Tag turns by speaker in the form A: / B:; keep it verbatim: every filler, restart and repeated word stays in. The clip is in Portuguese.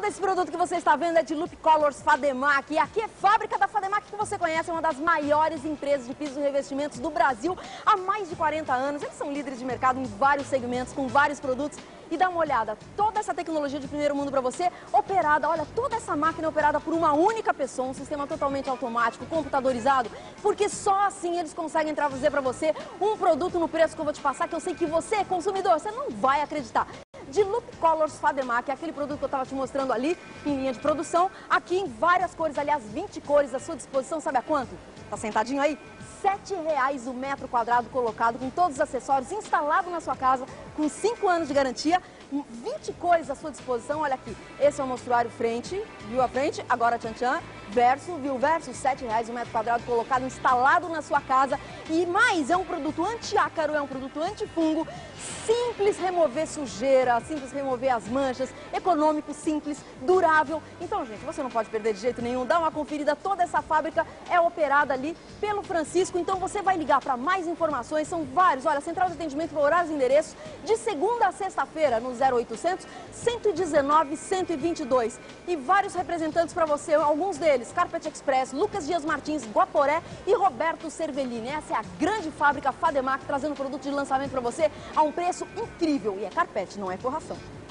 A: Todo esse produto que você está vendo é de Loop Colors Fademac. E aqui é fábrica da Fademac, que você conhece, é uma das maiores empresas de pisos e revestimentos do Brasil há mais de quarenta anos. Eles são líderes de mercado em vários segmentos, com vários produtos. E dá uma olhada, toda essa tecnologia de primeiro mundo para você, operada, olha, toda essa máquina é operada por uma única pessoa, um sistema totalmente automático, computadorizado, porque só assim eles conseguem trazer para você um produto no preço que eu vou te passar, que eu sei que você, consumidor, você não vai acreditar. De Loop Colors Fademac, aquele produto que eu estava te mostrando ali, em linha de produção, aqui em várias cores, aliás, vinte cores à sua disposição, sabe a quanto? Tá sentadinho aí? sete reais o metro quadrado colocado, com todos os acessórios, instalado na sua casa, com cinco anos de garantia, vinte cores à sua disposição, olha aqui, esse é o mostruário frente, viu a frente, agora tchan tchan, verso, viu o verso, sete reais o metro quadrado colocado, instalado na sua casa, e mais, é um produto anti-ácaro, é um produto antifungo, simples remover sujeira, simples remover as manchas, econômico, simples, durável. Então, gente, você não pode perder de jeito nenhum, dá uma conferida, toda essa fábrica é operada ali pelo Francisco, então você vai ligar para mais informações, são vários, olha, central de atendimento para horários e endereços, de segunda a sexta-feira, no zero oitocentos, cento e dezenove, cento e vinte e dois. E vários representantes para você, alguns deles, Carpet Express, Lucas Dias Martins, Guaporé e Roberto Cervellini. Essa é a grande fábrica Fademac, trazendo produto de lançamento para você a um preço incrível. E é carpete, não é forração.